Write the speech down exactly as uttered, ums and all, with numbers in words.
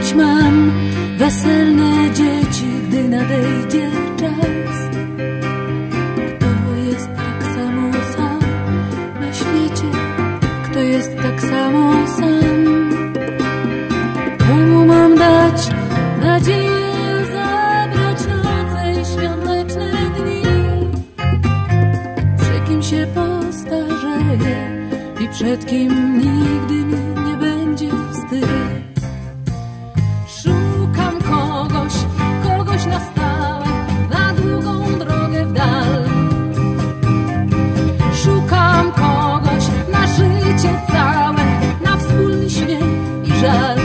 Dziś mam weselne dzieci, gdy nadejdzie czas. Kto jest tak samo sam na świecie? Kto jest tak samo sam? Komu mam dać nadzieję, zabrać noce i świąteczne dni? Przy kim się postarzeję i przed kim nigdy mi nie będzie wstyd? Szukam kogoś, kogoś na stałe, na długą drogę w dal. Szukam kogoś na życie całe, na wspólny śmiech i żal.